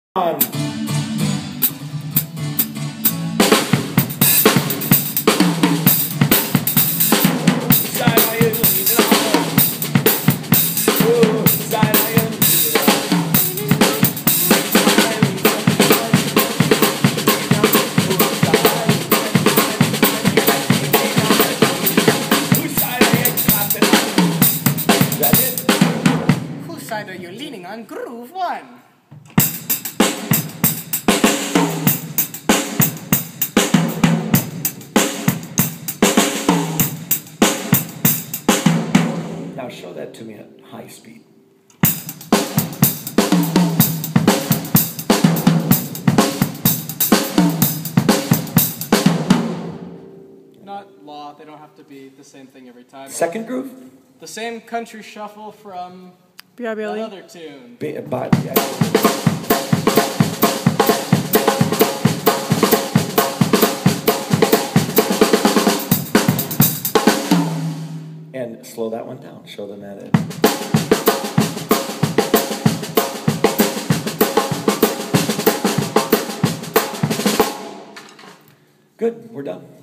On. Whose side are you leaning on? Groove 1. Now show that to me at high speed. Not law, they don't have to be the same thing every time. Second groove? The same country shuffle from BRBLE. another tune. And slow that one down. Show them at it. Good, we're done.